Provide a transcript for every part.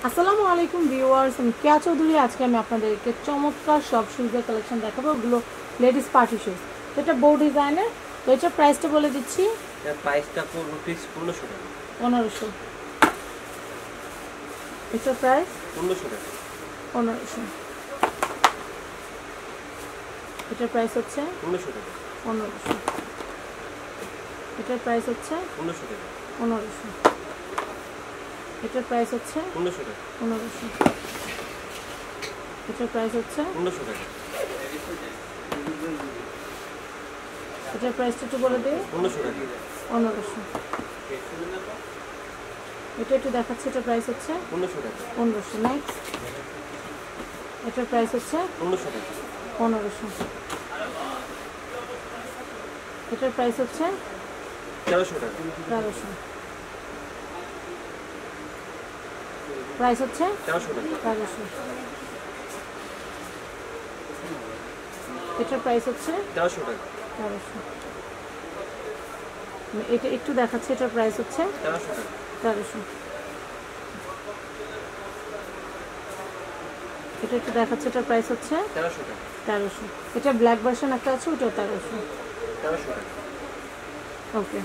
আসসালামু আলাইকুম ভিউয়ার্স, আমি কেয়া চৌধুরী। আজকে আমি আপনাদেরকে চমৎকার সব শুজের কালেকশন দেখাবো। ওগুলো লেডিস পার্টি শুজ। তো এটা বো ডিজাইনের। তো এটার প্রাইসটা বলে দিচ্ছি। এর প্রাইসটা রুপিস 1500 টাকা। 1500। এটার প্রাইস 1500 টাকা। 1500। এটার প্রাইস হচ্ছে 1500 টাকা। 1500। এটার প্রাইস হচ্ছে 1500 টাকা। 1500। এটার প্রাইস হচ্ছে 1500 টাকা। 1500। এটার প্রাইস হচ্ছে 1500 টাকা। এটার প্রাইসটা একটু বলে দিই। 1500 টাকা। 1500। এটা একটু দেখাচ্ছি। এটার প্রাইস হচ্ছে 1500 টাকা। 1500। নেক্সট, এটার প্রাইস হচ্ছে 1500 টাকা। 1500। এটার প্রাইস হচ্ছে 1300 টাকা। 1300। প্রাইস হচ্ছে 1300 টাকা। 1300। এটার প্রাইস হচ্ছে 1300 টাকা। 1300। এটা একটু দেখাচ্ছি। এটার প্রাইস হচ্ছে 1300 টাকা। 1300। এটা একটু দেখাচ্ছে। এটার প্রাইস হচ্ছে 1300 টাকা। 1300। এটা ব্ল্যাক ভার্সন একটা আছে, ওটাও 1300। 1300 টাকা। ওকে,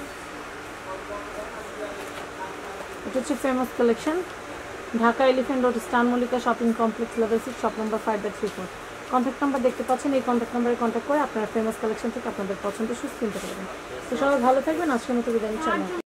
এটা হচ্ছে famous collection. Dhaka elephant road, স্টান Mallika shopping complex, level 6, shop number 5/34। Contact number দেখতে পাচ্ছেন। এই কন্ট্যাক্ট নাম্বারে কন্ট্যাক্ট করে আপনারা ফেমাস কালেকশন থেকে আপনাদের পছন্দের শুজ কিনতে পারবেন। তো সবাই ভালো থাকবেন। আজকের মতো বিদায় নিচ্ছি।